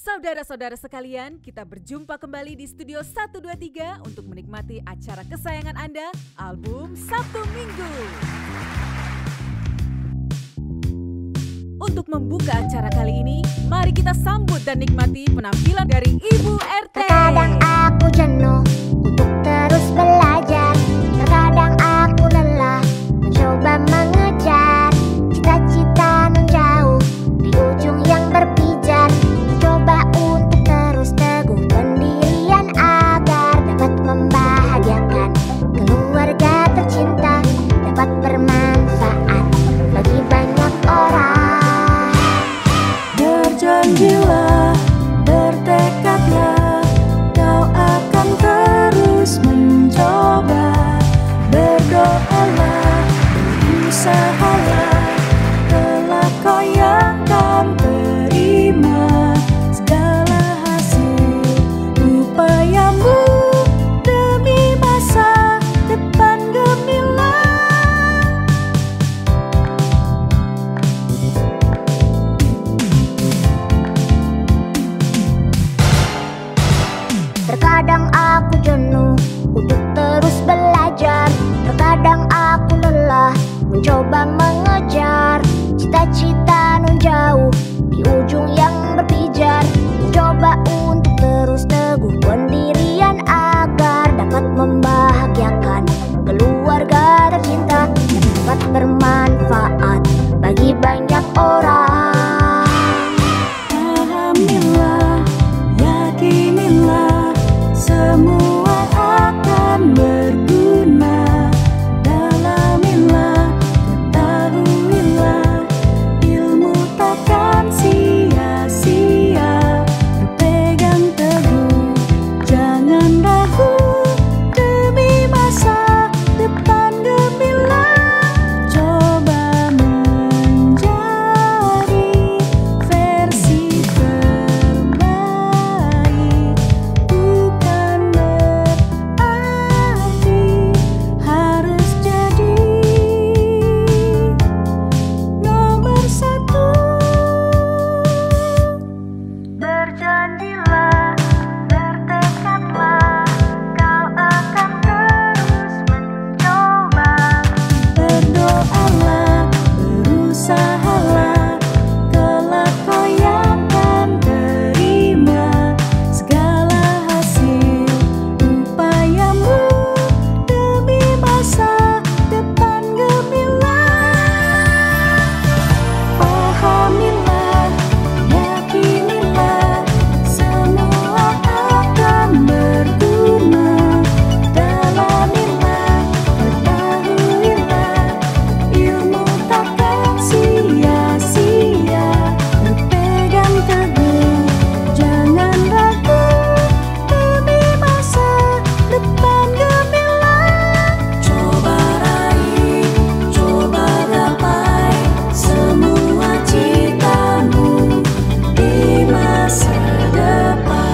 Saudara-saudara sekalian, kita berjumpa kembali di Studio 123 untuk menikmati acara kesayangan Anda, album Sabtu Minggu. Untuk membuka acara kali ini, mari kita sambut dan nikmati penampilan dari Ibu RT. Terkadang aku jenuh untuk terus belajar. Terkadang aku lelah mencoba mengejar cita-cita nun jauh di ujung yang berpijar. Coba untuk terus teguh pendirian agar dapat membahagiakan keluarga tercinta, dapat bermanfaat bagi banyak orang. Berjanjilah, bertekadlah, kau akan terus mencoba. Berdoalah, berusahalah, kelak kau yang akan terima segala hasil upayamu demi masa depan gemilang. Terkadang aku jenuh untuk terus belajar. Terkadang aku lelah mencoba mengejar cita-cita nun jauh di ujung yang berpijar. Coba untuk terus teguh pendirian agar dapat membahagiakan keluarga tercinta, dapat bermanfaat bagi banyak orang. Pahamilah, yakinilah, semua akan berguna. Dalamilah, ketahuilah, ilmu takkan sia-sia. Berpegang teguh, jangan ragu, demi masa depan gemilang. Coba menjadi versi terbaik, bukan berarti harus jadi nomor satu. Berjanjilah, bertekadlah, kau akan terus mencoba. Berdoalah, berusahalah, kelak kau yang akan terima segala hasil upayamu demi masa depan gemilang. Pahamilah, yakinilah, semua akan berguna. Dalamilah, ketahuilah, ilmu takkan sia-sia. Berpegang teguh, jangan ragu, demi masa depan gemilang. Coba raih, coba gapai semua citamu di masa depan.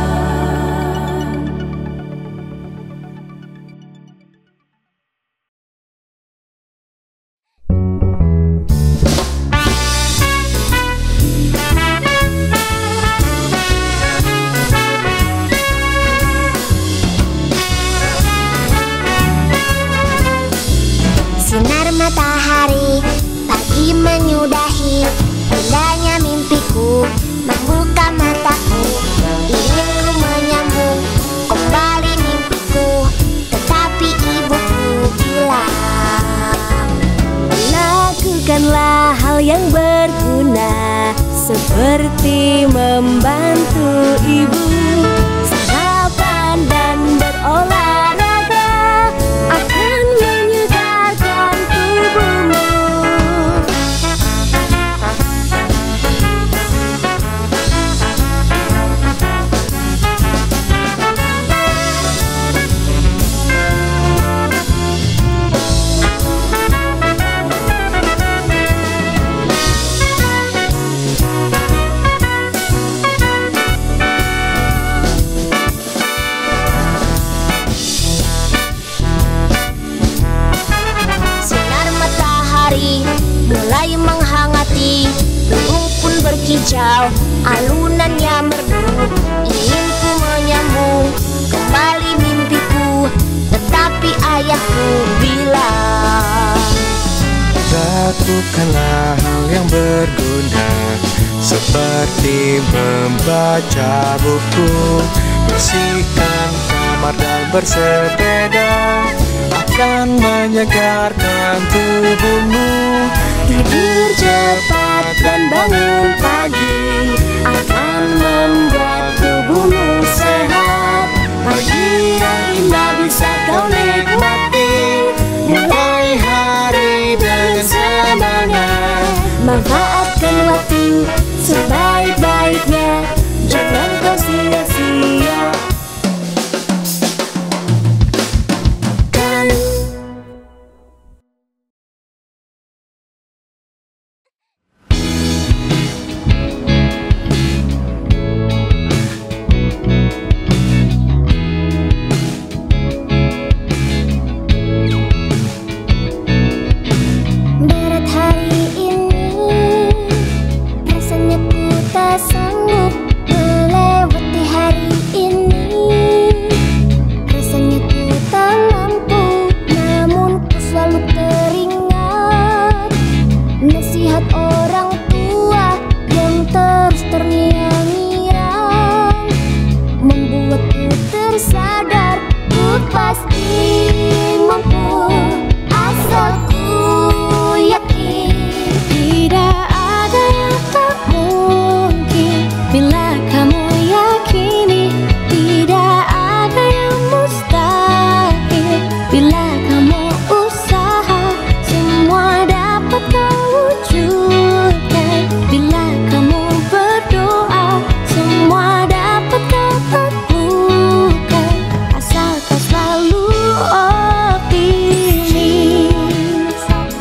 Sinar matahari pagi menyudahi, indahnya mimpiku membuka mataku. Ingin ku menyambung kembali mimpiku, tetapi ibuku bilang, Lakukanlah hal yang berguna, seperti membantu ibu. Sarapan dan berolahraga akan menyegarkan tubuhmu. mulai menghangati, gunung pun berkicau, alunan permainannya merdu. Ingin ku menyambung kembali mimpiku, tetapi ayahku bilang, lakukanlah hal yang berguna, seperti membaca buku, bersihkan kamar dan bersepeda, akan menyegarkan tubuhmu. Tidur cepat dan bangun pagi akan membuat tubuhmu sehat. Pagi yang indah bisa kau nikmati, mulai hari dengan semangat. Manfaatkan waktu sebaik-baiknya, jangan kau sia-sia. berat hari ini, rasanya ku tak sanggup melewati hari ini. Rasanya ku tak mampu, namun ku selalu teringat nasihat orang tua yang terus terngiang-ngiang, membuatku tersadar ku pasti mampu, asal ku yakin. Tidak ada yang tak mungkin bila kamu yakini. Tidak ada yang mustahil bila kamu usaha. Semua dapat kau wujudkan bila kamu berdoa. Semua dapat kau taklukkan asal kau selalu optimis.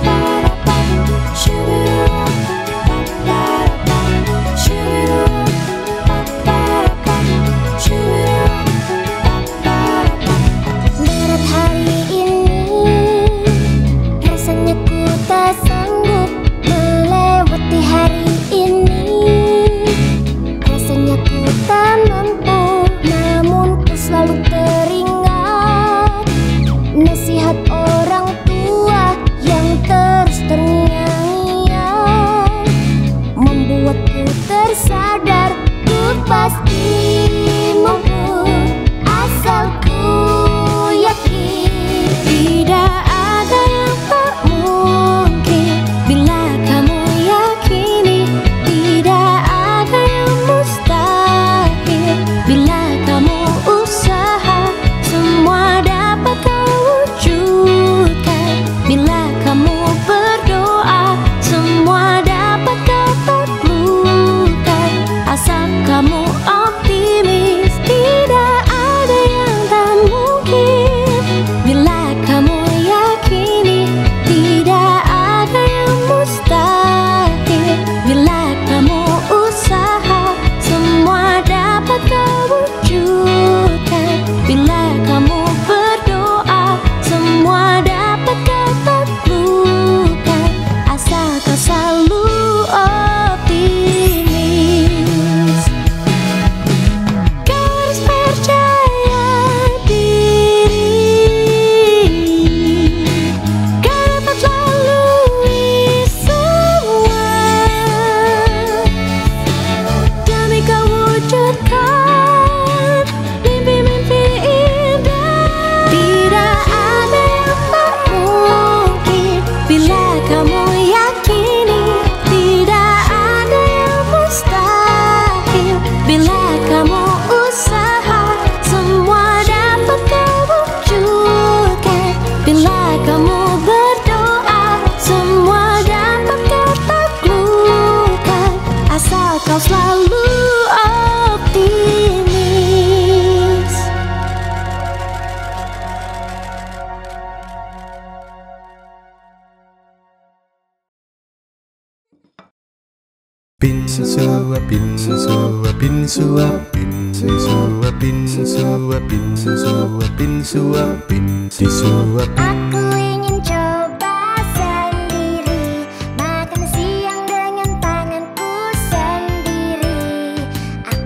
Berat hari ini, rasanya ku tak sanggup melewati hari ini. Rasanya ku tak mampu, namun ku selalu teringat nasihat orang tua yang terus terngiang-ngiang, membuatku tersadar ku pasti mampu, asal ku yakin. Tidak ada yang tak mungkin bila kamu yakini. Tidak ada yang mustahil bila kamu usaha. Semua dapat kau wujudkan bila kamu berdoa. Semua dapat kau taklukkan asal kamu optimis. Tidak ada yang tak mungkin bila kamu yakini. Tidak ada yang mustahil bila kamu usaha. Semua dapat kau wujudkan bila kamu berdoa. Semua dapat kau taklukkan asal kau selalu optimis. Kau harus percaya diri, kau dapat lalui semua demi kau wujudkan mimpi-mimpi indah. Tidak ada yang tak mungkin bila kamu yakini. Tidak ada yang mustahil bila kamu usaha. Semua dapat kau wujudkan bila kamu berdoa. Semua dapat kau taklukkan asal kau selalu optimis. Bin suap, bin suap, bin suap, bin suap, bin suap, bin suap, bin suap, bin disuap. Aku ingin coba sendiri, makan siang dengan tanganku sendiri.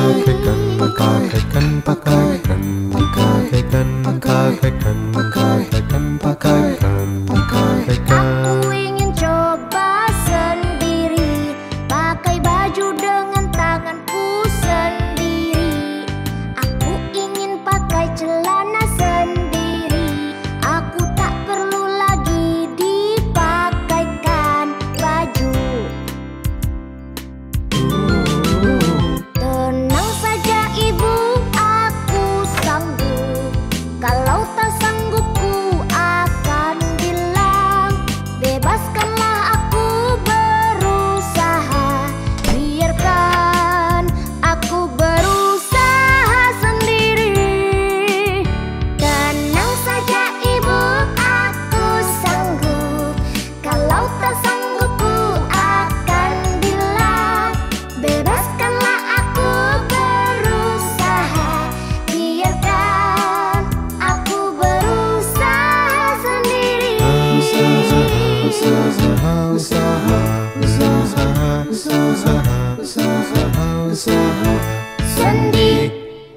pakaikan, pakaikan, pakaikan, pakaikan, pakaikan, pakaikan, pakaikan, pakaikan. Aku ingin coba sendiri, pakai baju dengan tanganku sendiri. Aku ingin pakai celana sendiri. Aku tak perlu lagi dipakaikan baju. Tenang saja ibu, aku sanggup. Kalau tak sanggup ku akan bilang, bebaskanlah aku berusaha. Biarkan aku berusaha sendiri. Tenang saja ibu, aku sanggup. Kalau tak sanggup ku akan bilang, bebaskanlah aku berusaha. Biarkan aku berusaha sendiri. Usaha, usaha, usaha, usaha, usaha, usaha Sendiri.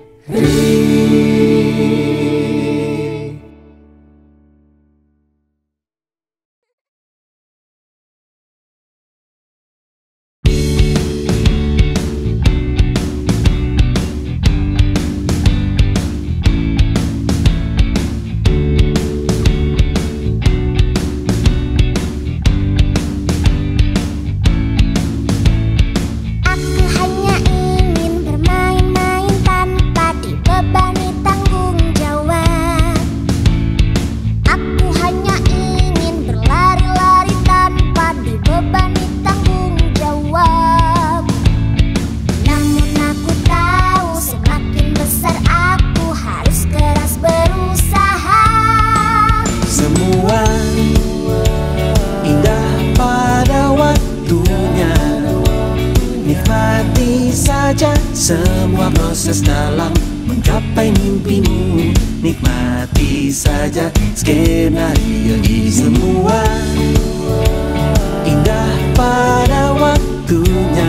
Aku hanya ingin bermain-main tanpa dibebani tanggung jawab. Aku hanya ingin berlari-lari tanpa dibebani tanggung jawab. Namun aku tahu semakin besar aku harus keras berusaha. Semua indah pada waktunya. Nikmati saja semua proses dalam menggapai mimpimu. Nikmati saja skenario ini. Semua indah pada waktunya.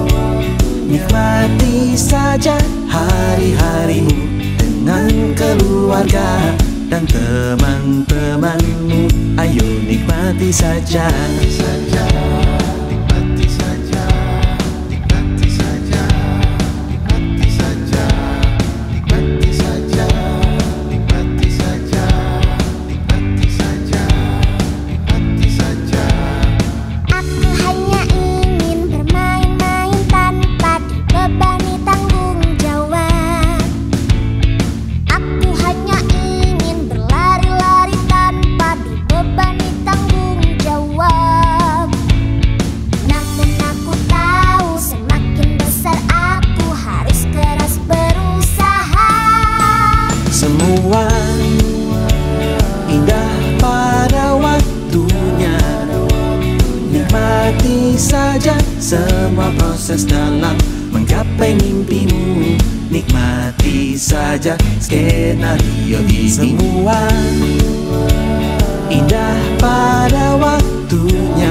Nikmati saja hari-harimu dengan keluarga dan teman-temanmu. Ayo nikmati saja. Nikmati saja, nikmati saja, nikmati saja, nikmati saja, nikmati saja, nikmati saja, nikmati saja. Aku hanya ingin bermain-main tanpa dibebani tanggung jawab. Aku hanya ingin berlari-lari tanpa dibebani tanggung jawab. Namun aku tahu semakin besar aku harus keras berusaha. Semua indah pada waktunya. Nikmati saja semua proses dalam menggapai mimpimu. Nikmati saja skenario ini. Semua indah pada waktunya.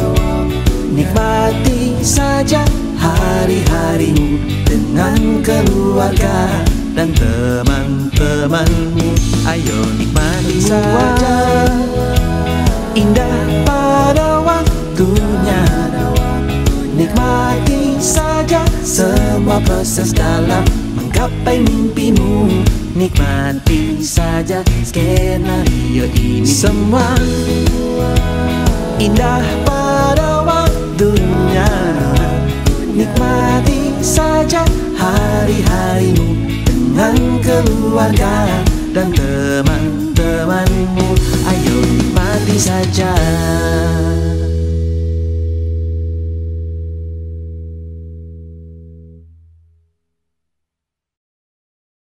Nikmati saja hari-harimu dengan keluarga dan teman-temanmu. Ayo nikmati saja indah pada waktunya. Nikmati saja semua proses dalam menggapai mimpimu. Nikmati saja skenario ini. Semua indah pada waktunya. Nikmati saja hari-harimu dengan keluarga dan teman-temanmu. Ayo nikmati saja.